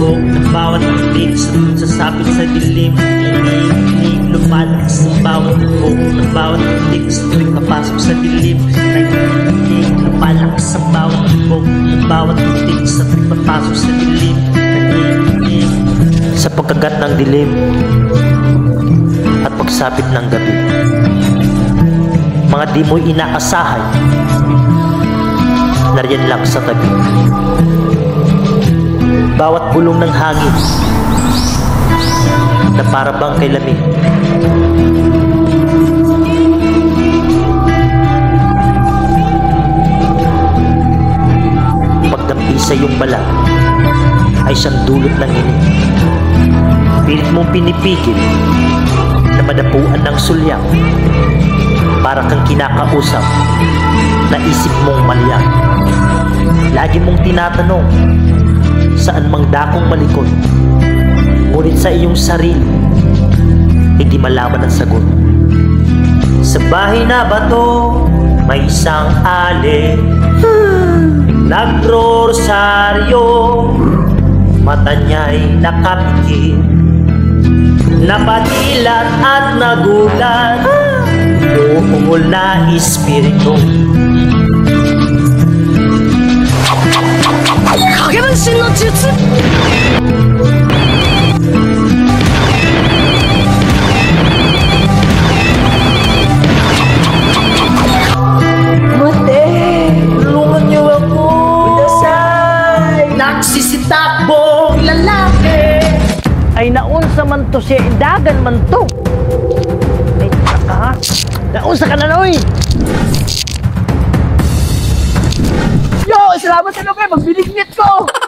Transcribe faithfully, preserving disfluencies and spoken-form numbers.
buk ng bawat titik sa sasapit sa dilim. Nanginginig lumalakas ang bawat buk ng bawat titik sa tuwing kapasok sa dilim. Nanginginig lumalakas ang bawat buk ng bawat titik sa tuwing papasok sa dilim. Nanginginig sa pagkagat ng dilim at pagsapit ng gabi. Mga di mo'y inaasahan, nariyan lang sa tabi. Bawat bulong ng hangin na para bang kay lamig. Pagdampi sa iyong balat ay siyang dulot ng hinig. Pilit mong pinipigil na madapuan ng sulyak. Para kang kinakausap na isip mong maliyang. Lagi mong tinatanong saan mang dakong malikot, ngunit sa iyong sarili hindi malaman ang sagot. Sa bahay na bato may isang ali, nagro-rosaryo, mata niya'y nakapikit, napadilat at nagulat, uungol na espiritu. Kagebunshin no jutsu! Mate! Tulungan niyo ako! Kudasai! Nagsisitakbo lalaki! Ay naunsa man to siya, indagan man to! Ay taka! Naunsa ka na noy! Yo! Salamat ka na kayo! Magbilignit ko!